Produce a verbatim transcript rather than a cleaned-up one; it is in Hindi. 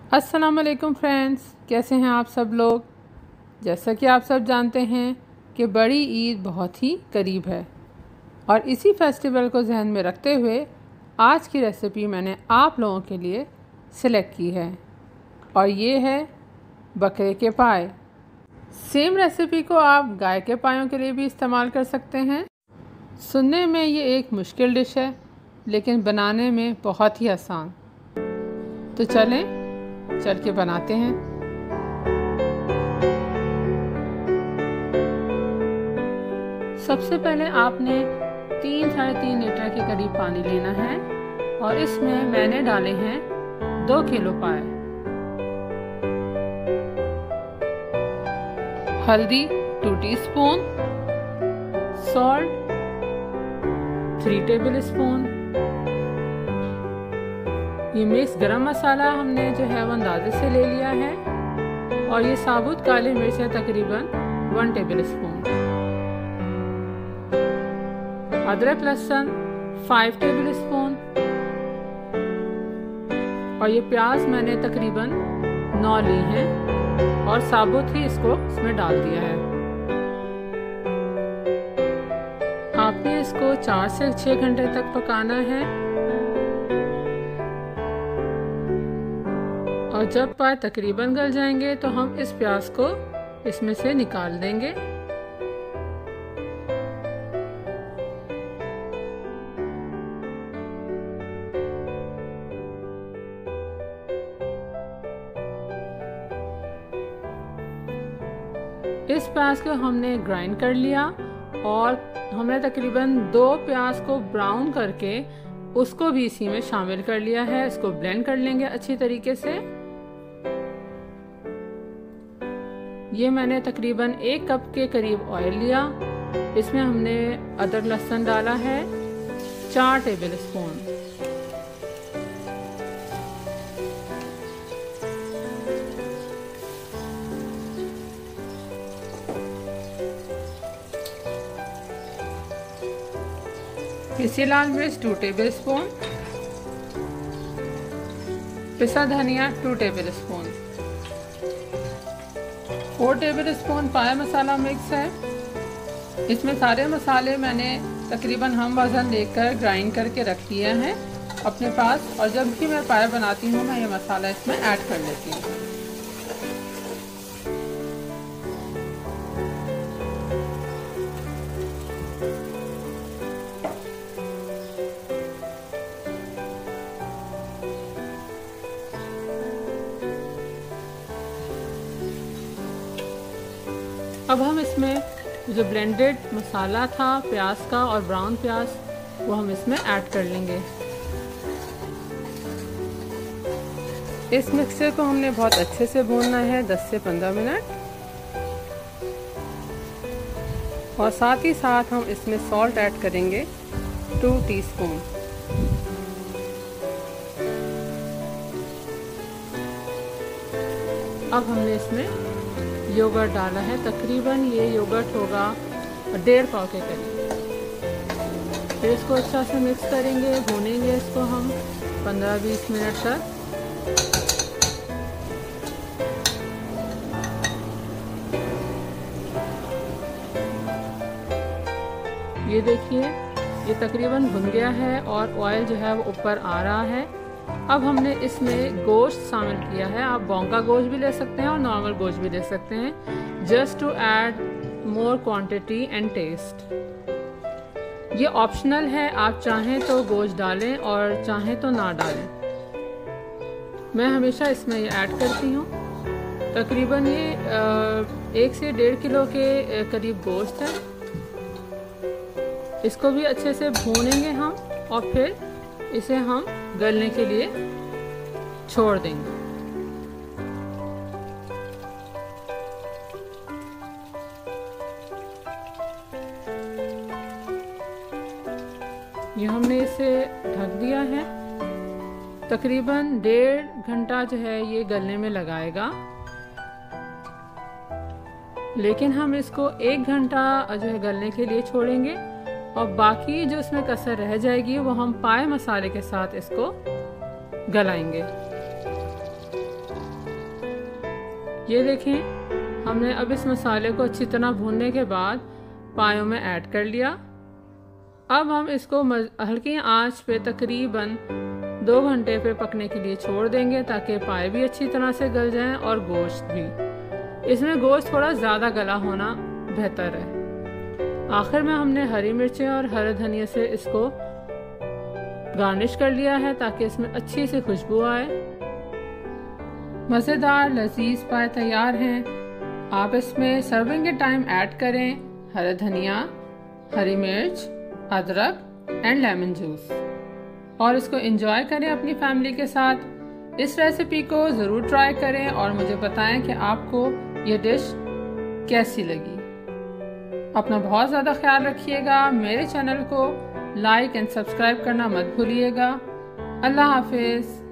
अस्सलाम वालेकुम फ्रेंड्स, कैसे हैं आप सब लोग। जैसा कि आप सब जानते हैं कि बड़ी ईद बहुत ही करीब है और इसी फेस्टिवल को जहन में रखते हुए आज की रेसिपी मैंने आप लोगों के लिए सिलेक्ट की है और ये है बकरे के पाए। सेम रेसिपी को आप गाय के पायों के लिए भी इस्तेमाल कर सकते हैं। सुनने में ये एक मुश्किल डिश है लेकिन बनाने में बहुत ही आसान। तो चलें चल के बनाते हैं। सबसे पहले आपने तीन साढ़े तीन लीटर के करीब पानी लेना है और इसमें मैंने डाले हैं दो किलो पाए। हल्दी two teaspoon, salt three tablespoon, ये मिक्स गरम मसाला हमने जो है वो अंदाजे से ले लिया है और ये साबुत काली मिर्च है तकरीबन वन टेबल स्पून, अदरक लहसुन फाइव टेबल स्पून और ये प्याज मैंने तकरीबन नौ ली हैं और साबुत ही इसको इसमें डाल दिया है। आपने इसको चार से छः घंटे तक पकाना है और जब पाए तकरीबन गल जाएंगे तो हम इस प्याज को इसमें से निकाल देंगे। इस प्याज को हमने ग्राइंड कर लिया और हमने तकरीबन दो प्याज को ब्राउन करके उसको भी इसी में शामिल कर लिया है। इसको ब्लेंड कर लेंगे अच्छी तरीके से। ये मैंने तकरीबन एक कप के करीब ऑयल लिया। इसमें हमने अदरक लहसुन डाला है चार टेबल स्पून, पिसी लाल मिर्च टू टेबल स्पून, पिसा धनिया two tablespoon, four tablespoon पाया मसाला मिक्स है। इसमें सारे मसाले मैंने तकरीबन हम वज़न लेकर ग्राइंड करके रख दिया है अपने पास और जब भी मैं पाया बनाती हूँ मैं ये मसाला इसमें ऐड कर लेती हूँ। अब हम इसमें जो ब्लेंडेड मसाला था प्याज का और ब्राउन प्याज वो हम इसमें ऐड कर लेंगे। इस मिक्सचर को हमने बहुत अच्छे से भूनना है दस से पंद्रह मिनट और साथ ही साथ हम इसमें सॉल्ट ऐड करेंगे टू टीस्पून। अब हमने इसमें योगर्ट डाला है, तकरीबन ये योगर्ट होगा डेढ़ पाव के करीब। फिर इसको अच्छा से मिक्स करेंगे, भूनेंगे इसको हम पंद्रह बीस मिनट तक। ये देखिए ये तकरीबन भुन गया है और ऑयल जो है वो ऊपर आ रहा है। अब हमने इसमें गोश्त शामिल किया है। आप बोंका गोश्त भी ले सकते हैं और नॉर्मल गोश्त भी ले सकते हैं, just to add more quantity and taste. ये ऑप्शनल है, आप चाहें तो गोश्त डालें और चाहें तो ना डालें। मैं हमेशा इसमें ये ऐड करती हूँ। तकरीबन ये एक से डेढ़ किलो के करीब गोश्त है। इसको भी अच्छे से भूनेंगे हम और फिर इसे हम गलने के लिए छोड़ देंगे। ये हमने इसे ढक दिया है। तकरीबन डेढ़ घंटा जो है ये गलने में लगाएगा, लेकिन हम इसको एक घंटा जो है गलने के लिए छोड़ेंगे और बाकी जो इसमें कसर रह जाएगी वो हम पाए मसाले के साथ इसको गलाएंगे। ये देखें, हमने अब इस मसाले को अच्छी तरह भूनने के बाद पायों में ऐड कर लिया। अब हम इसको हल्की आंच पे तकरीबन दो घंटे पे पकने के लिए छोड़ देंगे ताकि पाए भी अच्छी तरह से गल जाएं और गोश्त भी। इसमें गोश्त थोड़ा ज़्यादा गला होना बेहतर है। आखिर में हमने हरी मिर्चें और हरे धनिया से इसको गार्निश कर लिया है ताकि इसमें अच्छी सी खुशबू आए। मज़ेदार लजीज पाए तैयार हैं। आप इसमें सर्विंग के टाइम ऐड करें हरा धनिया, हरी मिर्च, अदरक एंड लेमन जूस और इसको एंजॉय करें अपनी फैमिली के साथ। इस रेसिपी को ज़रूर ट्राई करें और मुझे बताएं कि आपको ये डिश कैसी लगी। अपना बहुत ज़्यादा ख्याल रखिएगा। मेरे चैनल को लाइक एंड सब्सक्राइब करना मत भूलिएगा। अल्लाह हाफिज़।